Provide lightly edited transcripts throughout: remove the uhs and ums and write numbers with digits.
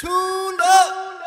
Tuned up.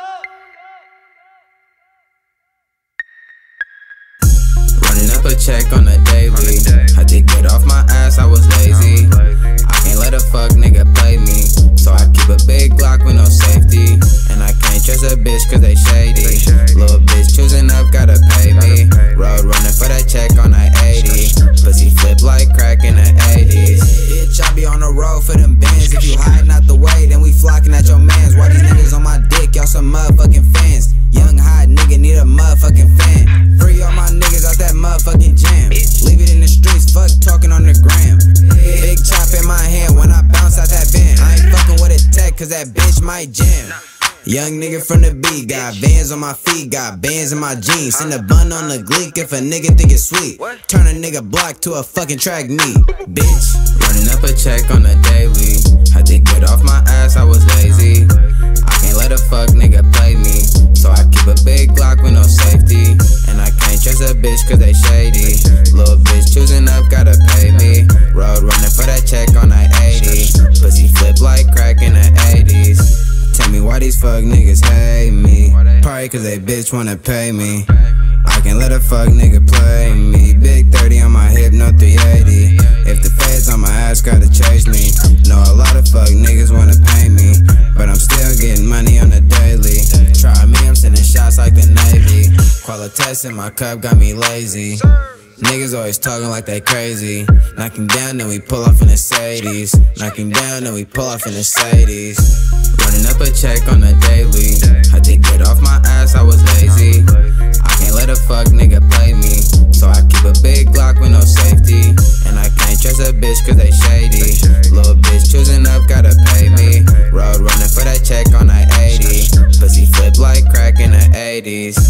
Running up a check on a daily. Had to get off my ass, I was lazy. I can't let a fuck nigga play me, so I keep a big Glock with no safety. And I can't trust a bitch cause they shady. Little bitch choosing up, gotta pay me. Road running for that check on I-80. Pussy flip like crack in the 80s. Bitch, I be on the road for them bands. If you hiding out the way, then we flocking at your mans. Why these niggas on my dick, y'all some motherfucking fans. Young hot nigga need a motherfucking fan. Free all my niggas out that motherfucking jam. Leave it in the streets, fuck talking on the gram. Big chop in my hand when I bounce out that van. I ain't fucking with a tech cause that bitch might jam. Young nigga from the B, got Vans on my feet, got bands in my jeans. Send a bun on the gleek if a nigga think it's sweet. Turn a nigga block to a fucking track meet, bitch. Running up a check on a daily. Had to get off my ass, I was lazy. I can't let a fuck nigga play me, so I keep a big Glock with no safety. And I can't trust a bitch cause they shady. Little bitch choosing up, gotta pay me. Road running for that check on I-80. Pussy flip like crack in the 80s. Tell me why these fuck niggas hate me. Probably cause they bitch wanna pay me. I can't let a fuck nigga play me. Big 30 on my hip, no 380. If the feds on my ass, gotta chase me. Know a lot of fuck niggas wanna pay me, but I'm still getting money on the daily. Try me, I'm sending shots like the Navy. Qualitas in my cup got me lazy. Niggas always talking like they crazy. Knock him down, then we pull off in the Sadies. Knock him down, then we pull off in the Sadies. Running up a check on a daily. Had to get off my ass, I was lazy. I can't let a fuck nigga play me, so I keep a big Glock with no safety. And I can't trust a bitch cause they shady. Little bitch choosing up, gotta pay me. Road running for that check on I-80. Pussy flip like crack in the 80s.